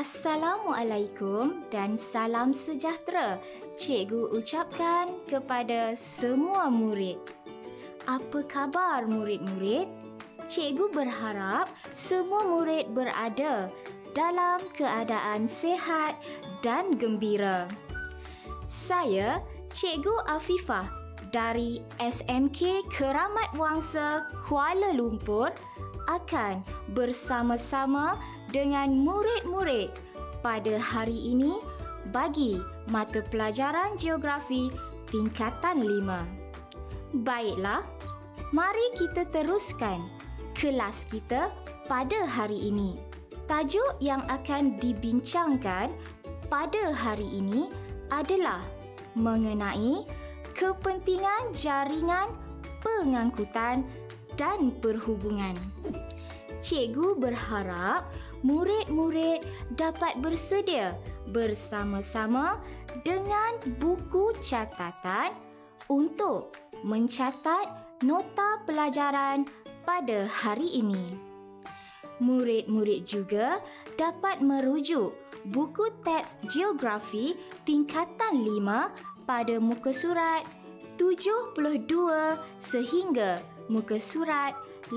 Assalamualaikum dan salam sejahtera cikgu ucapkan kepada semua murid. Apa khabar murid-murid? Cikgu berharap semua murid berada dalam keadaan sihat dan gembira. Saya Cikgu Afifah dari SMK Keramat Wangsa Kuala Lumpur akan bersama-sama dengan murid-murid pada hari ini bagi mata pelajaran geografi tingkatan 5. Baiklah, mari kita teruskan kelas kita pada hari ini. Tajuk yang akan dibincangkan pada hari ini adalah mengenai kepentingan jaringan pengangkutan dan perhubungan. Cikgu berharap murid-murid dapat bersedia bersama-sama dengan buku catatan untuk mencatat nota pelajaran pada hari ini. Murid-murid juga dapat merujuk buku teks geografi tingkatan 5 pada muka surat 72 sehingga muka surat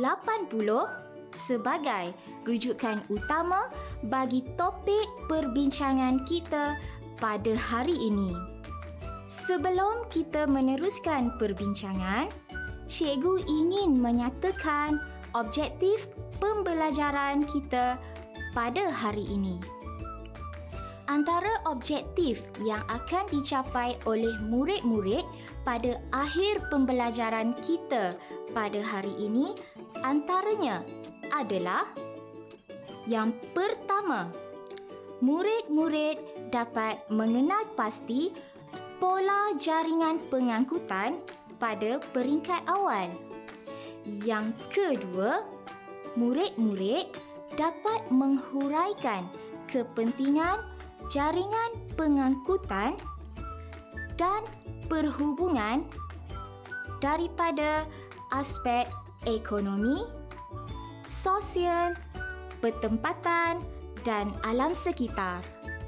80 sebagai rujukan utama bagi topik perbincangan kita pada hari ini. Sebelum kita meneruskan perbincangan, cikgu ingin menyatakan objektif pembelajaran kita pada hari ini. Antara objektif yang akan dicapai oleh murid-murid pada akhir pembelajaran kita pada hari ini antaranya adalah yang pertama, murid-murid dapat mengenal pasti pola jaringan pengangkutan pada peringkat awal. Yang kedua, murid-murid dapat menghuraikan kepentingan jaringan pengangkutan dan perhubungan daripada aspek ekonomi, sosial, pertempatan dan alam sekitar.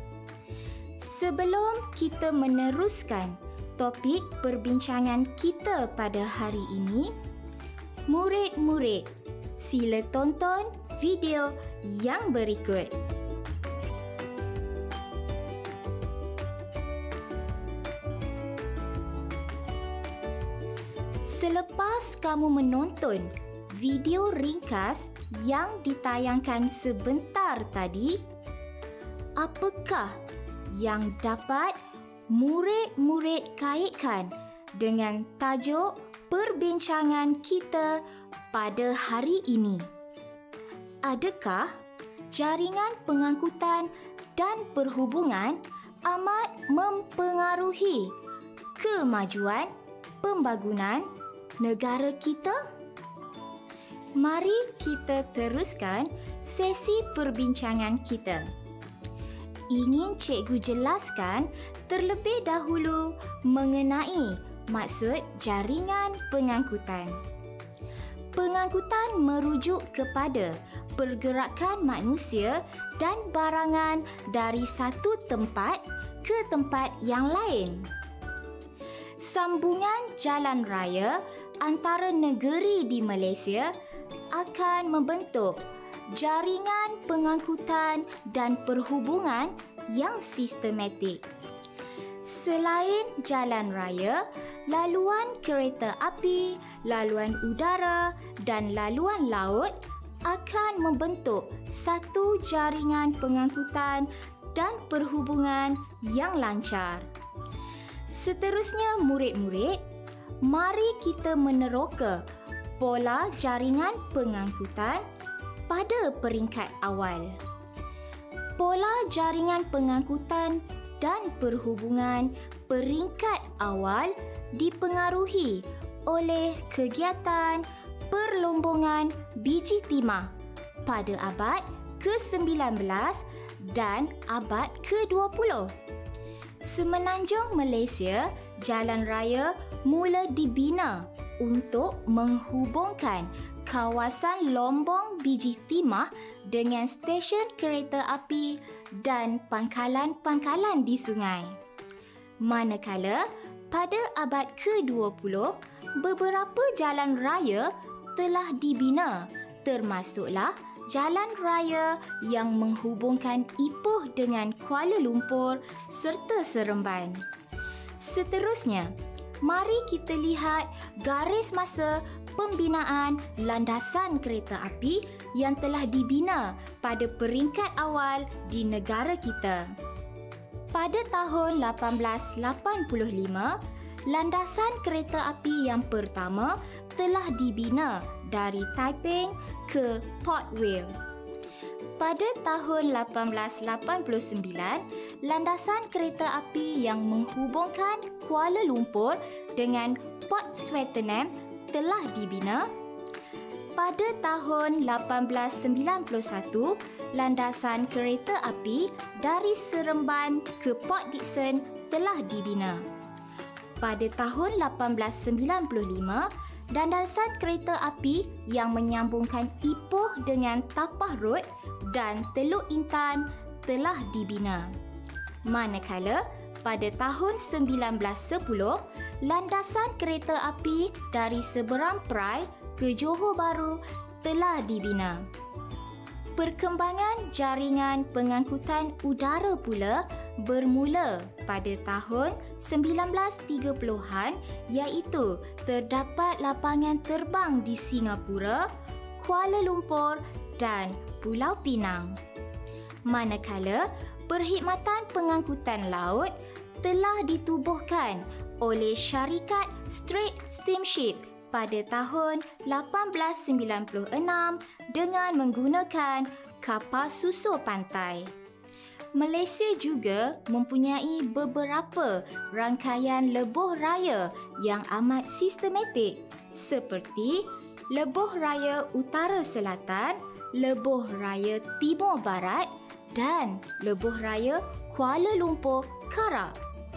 Sebelum kita meneruskan topik perbincangan kita pada hari ini, murid-murid sila tonton video yang berikut. Selepas kamu menonton video ringkas yang ditayangkan sebentar tadi, apakah yang dapat murid-murid kaitkan dengan tajuk perbincangan kita pada hari ini? Adakah jaringan pengangkutan dan perhubungan amat mempengaruhi kemajuan pembangunan negara kita? Mari kita teruskan sesi perbincangan kita. Ingin cikgu jelaskan terlebih dahulu mengenai maksud jaringan pengangkutan. Pengangkutan merujuk kepada pergerakan manusia dan barangan dari satu tempat ke tempat yang lain. Sambungan jalan raya antara negeri di Malaysia akan membentuk jaringan pengangkutan dan perhubungan yang sistematik. Selain jalan raya, laluan kereta api, laluan udara dan laluan laut akan membentuk satu jaringan pengangkutan dan perhubungan yang lancar. Seterusnya murid-murid, mari kita meneroka pola jaringan pengangkutan pada peringkat awal. Pola jaringan pengangkutan dan perhubungan peringkat awal dipengaruhi oleh kegiatan perlombongan biji timah pada abad ke-19 dan abad ke-20. Semenanjung Malaysia, jalan raya mula dibina untuk menghubungkan kawasan Lombong Biji Timah dengan stesen kereta api dan pangkalan-pangkalan di sungai. Manakala pada abad ke-20, beberapa jalan raya telah dibina, termasuklah jalan raya yang menghubungkan Ipoh dengan Kuala Lumpur serta Seremban. Seterusnya, mari kita lihat garis masa pembinaan landasan kereta api yang telah dibina pada peringkat awal di negara kita. Pada tahun 1885, landasan kereta api yang pertama telah dibina dari Taiping ke Port Vale. Pada tahun 1889, landasan kereta api yang menghubungkan Kuala Lumpur dengan Port Swettenham telah dibina. Pada tahun 1891, landasan kereta api dari Seremban ke Port Dickson telah dibina. Pada tahun 1895, landasan kereta api yang menyambungkan Ipoh dengan Tapah Road dan Teluk Intan telah dibina. Manakala pada tahun 1910, landasan kereta api dari Seberang Perai ke Johor Bahru telah dibina. Perkembangan jaringan pengangkutan udara pula bermula pada tahun 1930-an, iaitu terdapat lapangan terbang di Singapura, Kuala Lumpur dan Pulau Pinang. Manakala perkhidmatan pengangkutan laut telah ditubuhkan oleh syarikat Strait Steamship pada tahun 1896 dengan menggunakan kapal susur pantai. Malaysia juga mempunyai beberapa rangkaian lebuh raya yang amat sistematik seperti Lebuh Raya Utara Selatan, Lebuh Raya Timur Barat dan Lebuh Raya Kuala Lumpur Karak.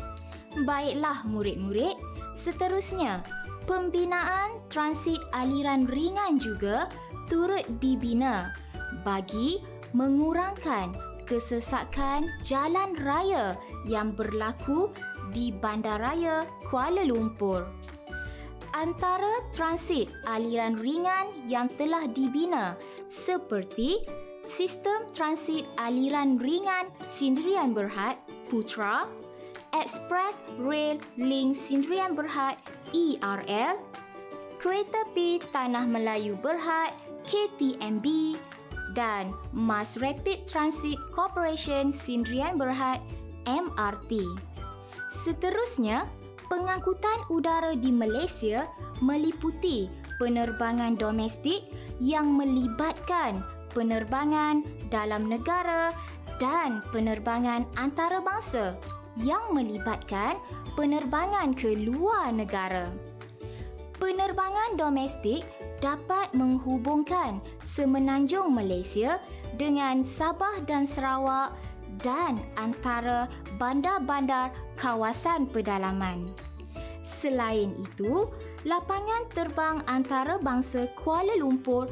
Baiklah murid-murid, seterusnya pembinaan transit aliran ringan juga turut dibina bagi mengurangkan kesesakan jalan raya yang berlaku di Bandaraya Kuala Lumpur. Antara transit aliran ringan yang telah dibina seperti Sistem Transit Aliran Ringan Sendirian Berhad Putra, Express Rail Link Sendirian Berhad ERL, Kereta Api Tanah Melayu Berhad KTMB dan Mass Rapid Transit Corporation Sendirian Berhad MRT. Seterusnya, pengangkutan udara di Malaysia meliputi penerbangan domestik yang melibatkan penerbangan dalam negara dan penerbangan antarabangsa yang melibatkan penerbangan ke luar negara. Penerbangan domestik dapat menghubungkan semenanjung Malaysia dengan Sabah dan Sarawak dan antara bandar-bandar kawasan pedalaman. Selain itu, lapangan terbang antarabangsa Kuala Lumpur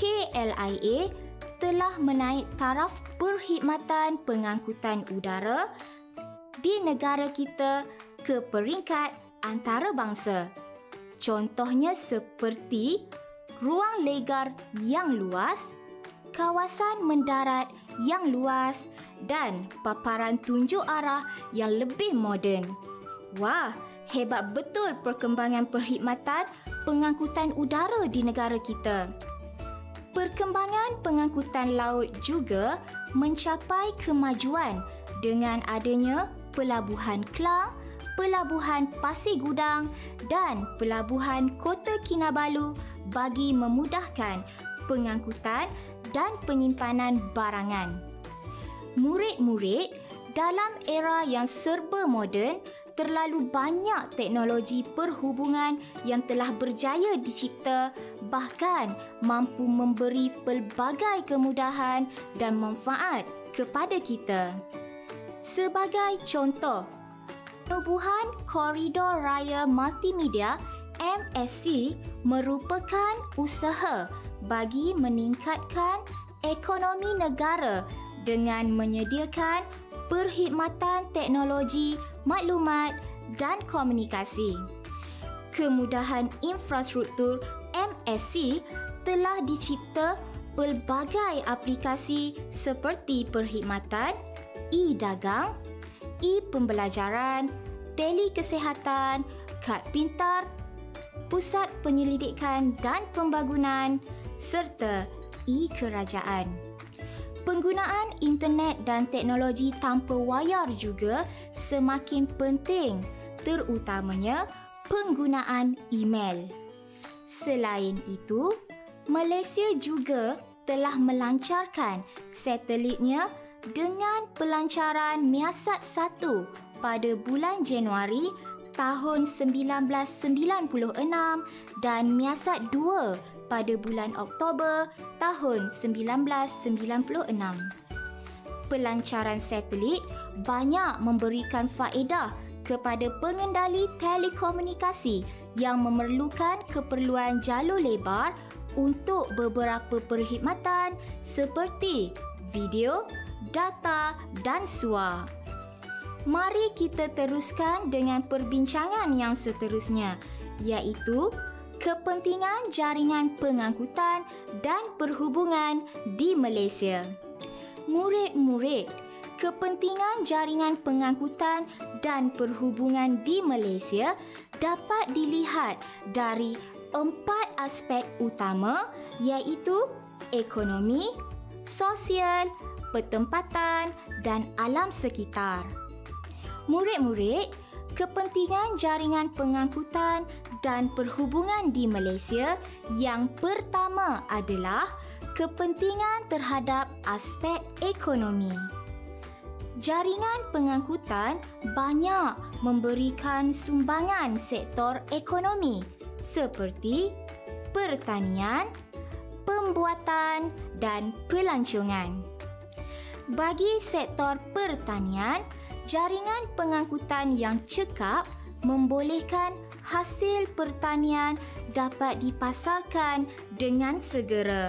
KLIA telah menaik taraf perkhidmatan pengangkutan udara di negara kita ke peringkat antarabangsa. Contohnya seperti ruang legar yang luas, kawasan mendarat yang luas dan paparan tunjuk arah yang lebih moden. Wah, hebat betul perkembangan perkhidmatan pengangkutan udara di negara kita. Perkembangan pengangkutan laut juga mencapai kemajuan dengan adanya Pelabuhan Klang, Pelabuhan Pasir Gudang dan Pelabuhan Kota Kinabalu bagi memudahkan pengangkutan dan penyimpanan barangan. Murid-murid, dalam era yang serba moden, terlalu banyak teknologi perhubungan yang telah berjaya dicipta, bahkan mampu memberi pelbagai kemudahan dan manfaat kepada kita. Sebagai contoh, penubuhan Koridor Raya Multimedia MSC merupakan usaha bagi meningkatkan ekonomi negara dengan menyediakan perkhidmatan teknologi, maklumat dan komunikasi. Kemudahan infrastruktur MSC telah dicipta pelbagai aplikasi seperti perkhidmatan, e-dagang, e-pembelajaran, telekesihatan, kad pintar, pusat penyelidikan dan pembangunan serta e-kerajaan. Penggunaan internet dan teknologi tanpa wayar juga semakin penting, terutamanya penggunaan email. Selain itu, Malaysia juga telah melancarkan satelitnya dengan pelancaran Miasat 1 pada bulan Januari tahun 1996 dan Miasat 2 pada bulan Oktober tahun 1996. Pelancaran satelit banyak memberikan faedah kepada pengendali telekomunikasi yang memerlukan keperluan jalur lebar untuk beberapa perkhidmatan seperti video, data dan suara. Mari kita teruskan dengan perbincangan yang seterusnya, iaitu kepentingan jaringan pengangkutan dan perhubungan di Malaysia. Murid-murid, kepentingan jaringan pengangkutan dan perhubungan di Malaysia dapat dilihat dari 4 aspek utama, iaitu ekonomi, sosial, pertempatan dan alam sekitar. Murid-murid, kepentingan jaringan pengangkutan dan perhubungan di Malaysia yang pertama adalah kepentingan terhadap aspek ekonomi. Jaringan pengangkutan banyak memberikan sumbangan sektor ekonomi seperti pertanian, pembuatan dan pelancongan. Bagi sektor pertanian, jaringan pengangkutan yang cekap membolehkan hasil pertanian dapat dipasarkan dengan segera.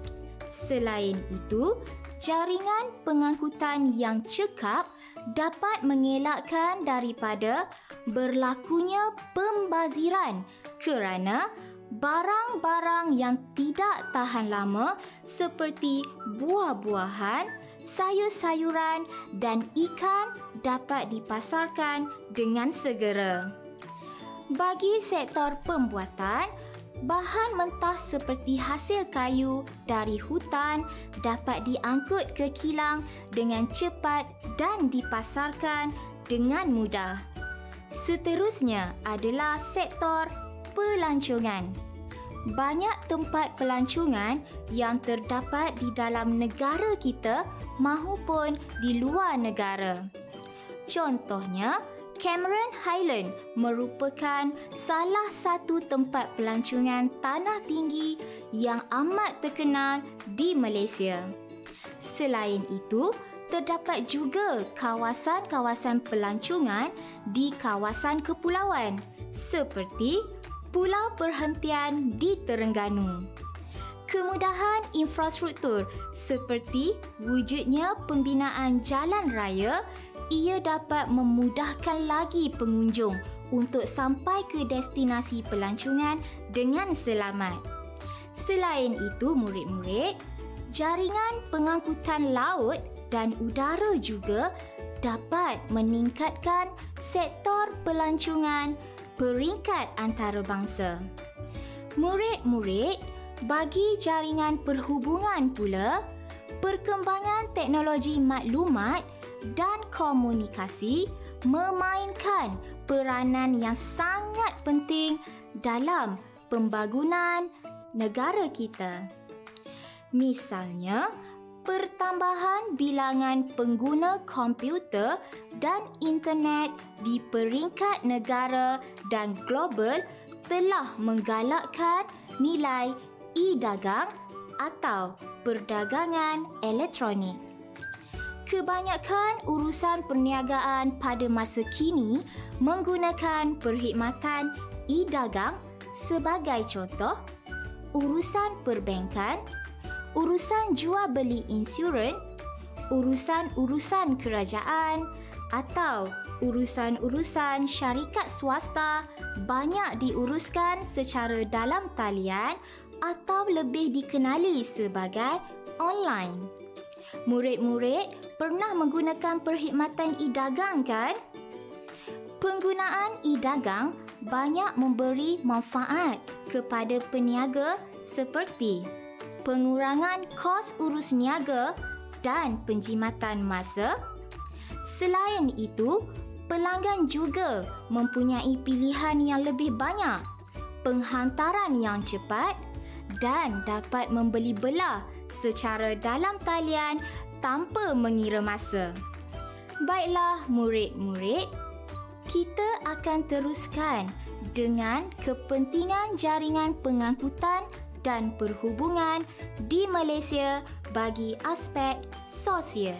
Selain itu, jaringan pengangkutan yang cekap dapat mengelakkan daripada berlakunya pembaziran kerana barang-barang yang tidak tahan lama seperti buah-buahan, sayur-sayuran dan ikan dapat dipasarkan dengan segera. Bagi sektor pembuatan, bahan mentah seperti hasil kayu dari hutan dapat diangkut ke kilang dengan cepat dan dipasarkan dengan mudah. Seterusnya adalah sektor pelancongan. Banyak tempat pelancongan yang terdapat di dalam negara kita mahupun di luar negara. Contohnya, Cameron Highland merupakan salah satu tempat pelancongan tanah tinggi yang amat terkenal di Malaysia. Selain itu, terdapat juga kawasan-kawasan pelancongan di kawasan kepulauan seperti Pulau Perhentian di Terengganu. Kemudahan infrastruktur seperti wujudnya pembinaan jalan raya, ia dapat memudahkan lagi pengunjung untuk sampai ke destinasi pelancongan dengan selamat. Selain itu, murid-murid, jaringan pengangkutan laut dan udara juga dapat meningkatkan sektor pelancongan peringkat antarabangsa. Murid-murid, bagi jaringan perhubungan pula, perkembangan teknologi maklumat dan komunikasi memainkan peranan yang sangat penting dalam pembangunan negara kita. Misalnya, pertambahan bilangan pengguna komputer dan internet di peringkat negara dan global telah menggalakkan nilai e-dagang atau perdagangan elektronik. Kebanyakan urusan perniagaan pada masa kini menggunakan perkhidmatan e-dagang. Sebagai contoh, urusan perbankan, urusan jual beli insurans, urusan-urusan kerajaan atau urusan-urusan syarikat swasta banyak diuruskan secara dalam talian atau lebih dikenali sebagai online. Murid-murid pernah menggunakan perkhidmatan e-dagang kan? Penggunaan e-dagang banyak memberi manfaat kepada peniaga seperti pengurangan kos urus niaga dan penjimatan masa. Selain itu, pelanggan juga mempunyai pilihan yang lebih banyak, penghantaran yang cepat dan dapat membeli belah secara dalam talian tanpa mengira masa. Baiklah murid-murid, kita akan teruskan dengan kepentingan jaringan pengangkutan dan perhubungan di Malaysia bagi aspek sosial.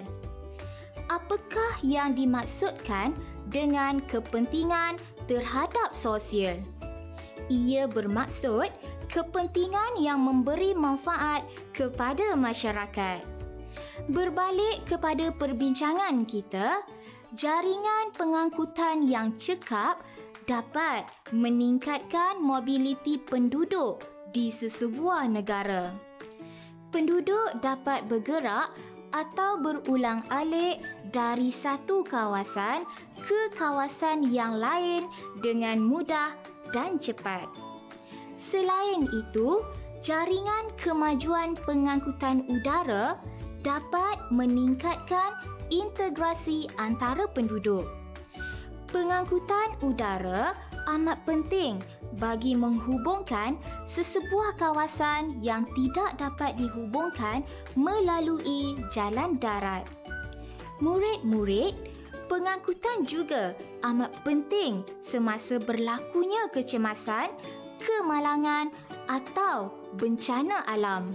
Apakah yang dimaksudkan dengan kepentingan terhadap sosial? Ia bermaksud kepentingan yang memberi manfaat kepada masyarakat. Berbalik kepada perbincangan kita, jaringan pengangkutan yang cekap dapat meningkatkan mobiliti penduduk di sesebuah negara. Penduduk dapat bergerak atau berulang-alik dari satu kawasan ke kawasan yang lain dengan mudah dan cepat. Selain itu, jaringan kemajuan pengangkutan udara dapat meningkatkan integrasi antara penduduk. Pengangkutan udara amat penting bagi menghubungkan sesebuah kawasan yang tidak dapat dihubungkan melalui jalan darat. Murid-murid, pengangkutan juga amat penting semasa berlakunya kecemasan, kemalangan atau bencana alam.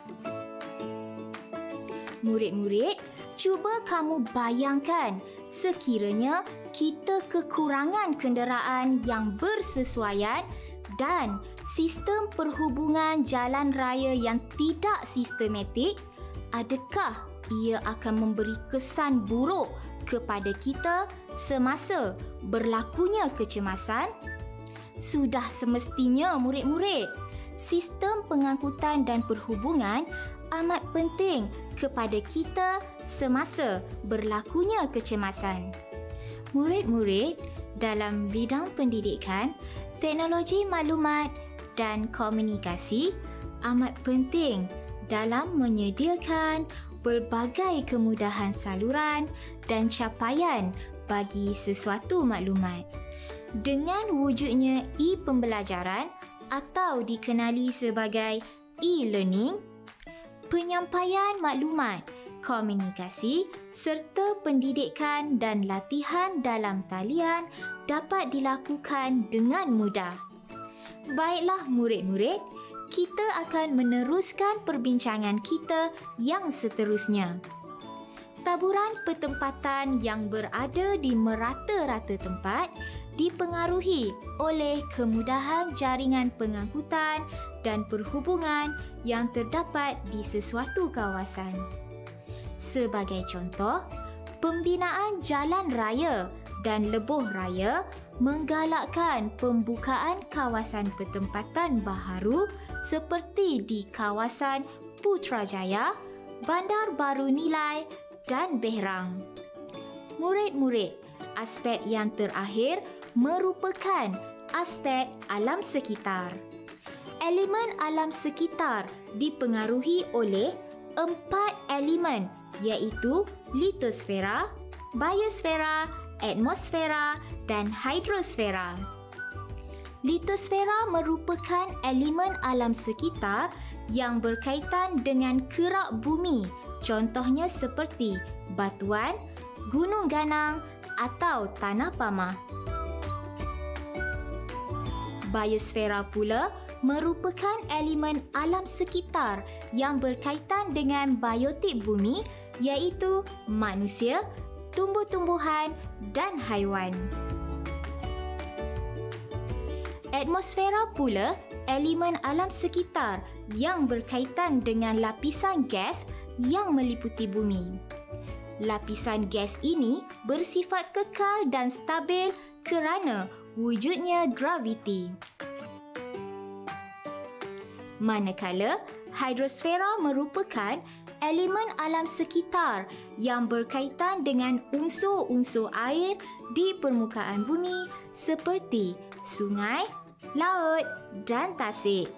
Murid-murid, cuba kamu bayangkan sekiranya kita kekurangan kenderaan yang bersesuaian dan sistem perhubungan jalan raya yang tidak sistematik, adakah ia akan memberi kesan buruk kepada kita semasa berlakunya kecemasan? Sudah semestinya murid-murid, sistem pengangkutan dan perhubungan amat penting kepada kita semasa berlakunya kecemasan. Murid-murid, dalam bidang pendidikan, teknologi maklumat dan komunikasi amat penting dalam menyediakan pelbagai kemudahan saluran dan capaian bagi sesuatu maklumat. Dengan wujudnya e-pembelajaran atau dikenali sebagai e-learning, penyampaian maklumat, komunikasi serta pendidikan dan latihan dalam talian dapat dilakukan dengan mudah. Baiklah murid-murid, kita akan meneruskan perbincangan kita yang seterusnya. Taburan pertempatan yang berada di merata-rata tempat dipengaruhi oleh kemudahan jaringan pengangkutan dan perhubungan yang terdapat di sesuatu kawasan. Sebagai contoh, pembinaan jalan raya dan lebuh raya menggalakkan pembukaan kawasan pertempatan baharu seperti di kawasan Putrajaya, Bandar Baru Nilai dan Berang. Murid-murid, aspek yang terakhir merupakan aspek alam sekitar. Elemen alam sekitar dipengaruhi oleh 4 elemen iaitu litosfera, biosfera, atmosfera dan hidrosfera. Litosfera merupakan elemen alam sekitar yang berkaitan dengan kerak bumi, contohnya seperti batuan, gunung ganang atau tanah pamah. Biosfera pula merupakan elemen alam sekitar yang berkaitan dengan biotik bumi iaitu manusia, tumbuh-tumbuhan dan haiwan. Atmosfera pula elemen alam sekitar yang berkaitan dengan lapisan gas yang meliputi bumi. Lapisan gas ini bersifat kekal dan stabil kerana wujudnya graviti. Manakala hidrosfera merupakan elemen alam sekitar yang berkaitan dengan unsur-unsur air di permukaan bumi seperti sungai, laut dan tasik.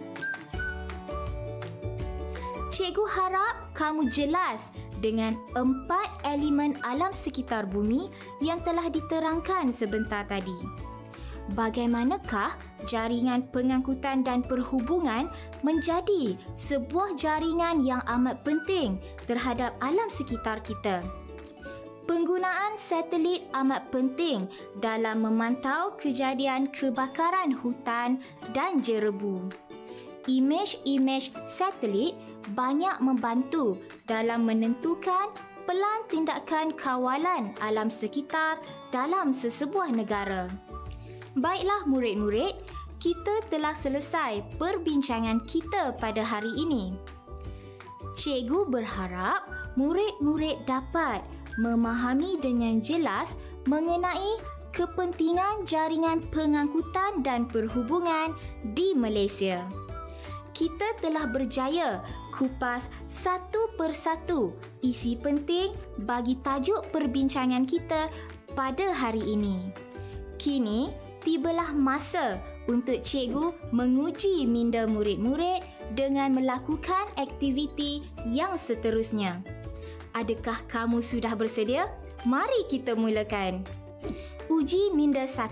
Cikgu harap kamu jelas dengan 4 elemen alam sekitar bumi yang telah diterangkan sebentar tadi. Bagaimanakah jaringan pengangkutan dan perhubungan menjadi sebuah jaringan yang amat penting terhadap alam sekitar kita? Penggunaan satelit amat penting dalam memantau kejadian kebakaran hutan dan jerebu. Imej-imej satelit banyak membantu dalam menentukan pelan tindakan kawalan alam sekitar dalam sesebuah negara. Baiklah murid-murid, kita telah selesai perbincangan kita pada hari ini. Cikgu berharap murid-murid dapat memahami dengan jelas mengenai kepentingan jaringan pengangkutan dan perhubungan di Malaysia. Kita telah berjaya kupas satu persatu isi penting bagi tajuk perbincangan kita pada hari ini. Kini, tibalah masa untuk cikgu menguji minda murid-murid dengan melakukan aktiviti yang seterusnya. Adakah kamu sudah bersedia? Mari kita mulakan. Uji minda 1.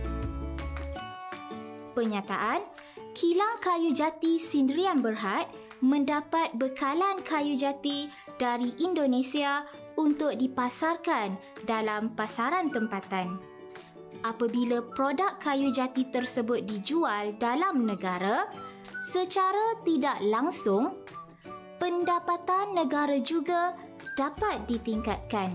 Penyataan, kilang kayu jati Sdn Berhad mendapat bekalan kayu jati dari Indonesia untuk dipasarkan dalam pasaran tempatan. Apabila produk kayu jati tersebut dijual dalam negara, secara tidak langsung, pendapatan negara juga dapat ditingkatkan.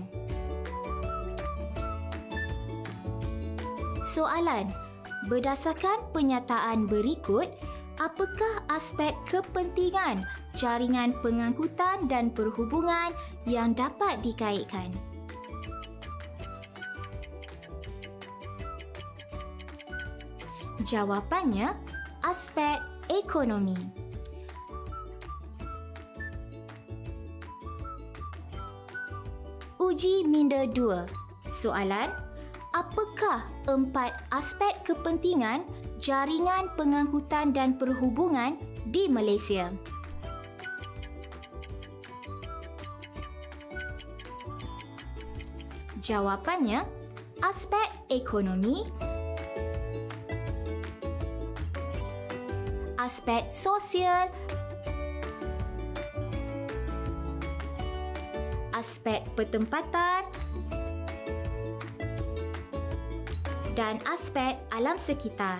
Soalan, berdasarkan penyataan berikut, apakah aspek kepentingan jaringan pengangkutan dan perhubungan yang dapat dikaitkan? Jawapannya, aspek ekonomi. Uji minda 2. Soalan, apakah 4 aspek kepentingan jaringan pengangkutan dan perhubungan di Malaysia? Jawapannya, aspek ekonomi, aspek sosial, aspek pertempatan dan aspek alam sekitar.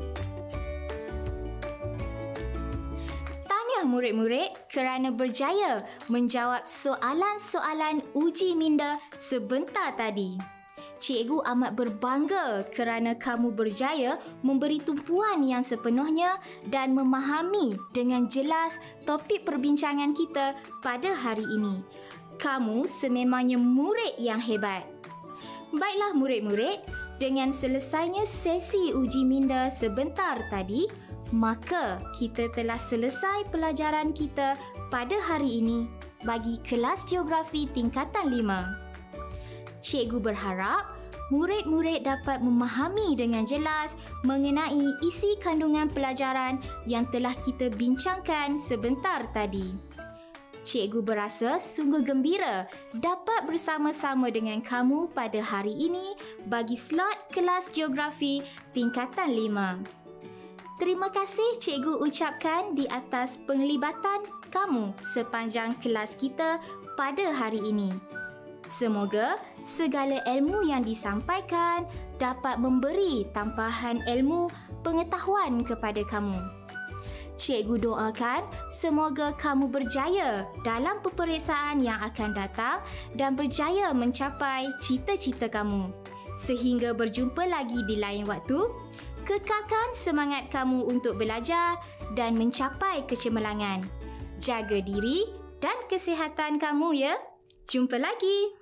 Tahniah murid-murid kerana berjaya menjawab soalan-soalan uji minda sebentar tadi. Cikgu amat berbangga kerana kamu berjaya memberi tumpuan yang sepenuhnya dan memahami dengan jelas topik perbincangan kita pada hari ini. Kamu sememangnya murid yang hebat. Baiklah murid-murid, dengan selesainya sesi uji minda sebentar tadi, maka kita telah selesai pelajaran kita pada hari ini bagi kelas geografi tingkatan 5. Cikgu berharap murid-murid dapat memahami dengan jelas mengenai isi kandungan pelajaran yang telah kita bincangkan sebentar tadi. Cikgu berasa sungguh gembira dapat bersama-sama dengan kamu pada hari ini bagi slot kelas geografi tingkatan 5. Terima kasih cikgu ucapkan di atas penglibatan kamu sepanjang kelas kita pada hari ini. Semoga segala ilmu yang disampaikan dapat memberi tampahan ilmu pengetahuan kepada kamu. Cikgu doakan semoga kamu berjaya dalam peperiksaan yang akan datang dan berjaya mencapai cita-cita kamu. Sehingga berjumpa lagi di lain waktu, kekalkan semangat kamu untuk belajar dan mencapai kecemerlangan. Jaga diri dan kesihatan kamu ya. Jumpa lagi.